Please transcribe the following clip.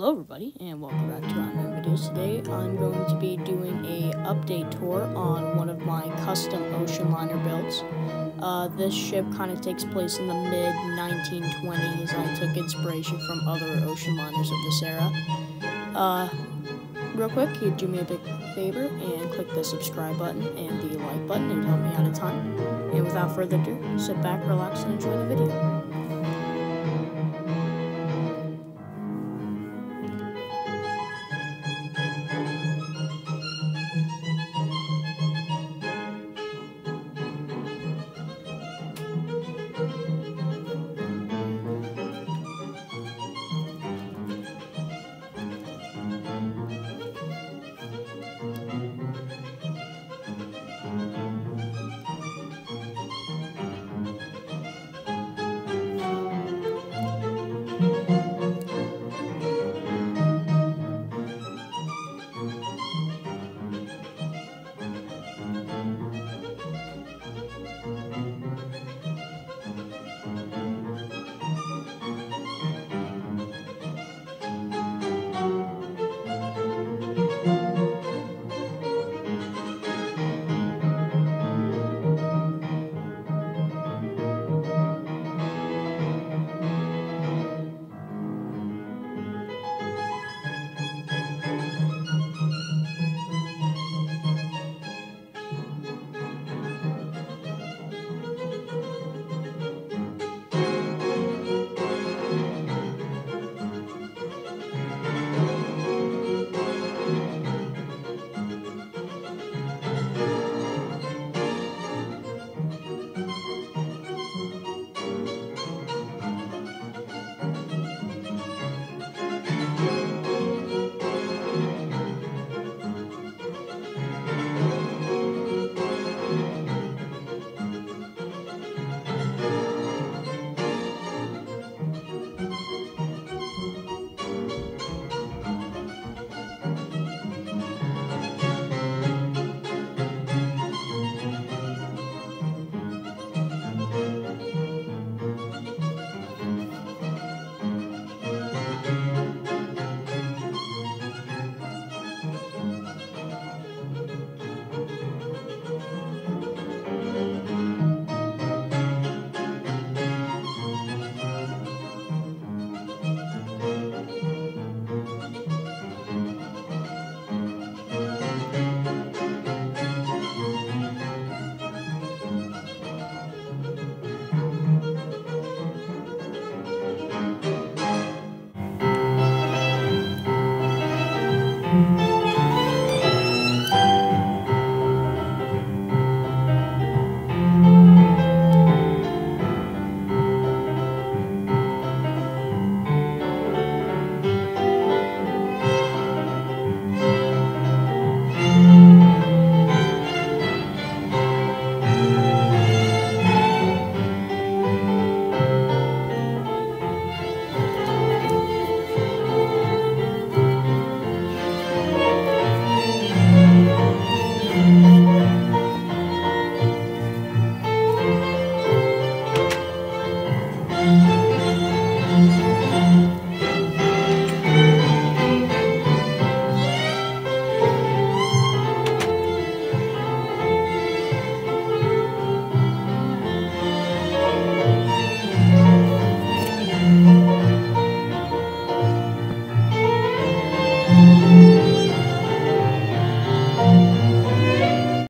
Hello everybody, and welcome back to Iron Videos. Today I'm going to be doing a update tour on one of my custom ocean liner builds. This ship kind of takes place in the mid-1920s. I took inspiration from other ocean liners of this era. Real quick, you'd do me a big favor and click the subscribe button and the like button. It would help me out a ton. And without further ado, sit back, relax, and enjoy the video.